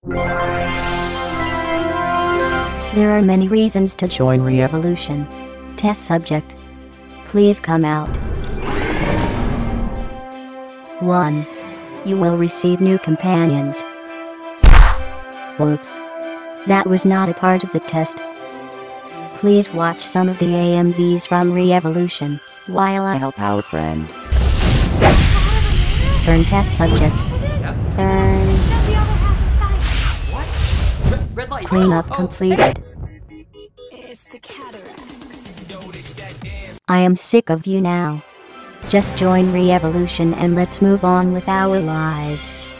There are many reasons to join Re-Evolution. Test subject. Please come out. 1. You will receive new companions. Whoops. That was not a part of the test. Please watch some of the AMVs from Re-Evolution while I help our friend. Burn test subject. Burn. Red light. Cleanup completed. It's the cataracts. I am sick of you now. Just join Re-Evolution and let's move on with our lives.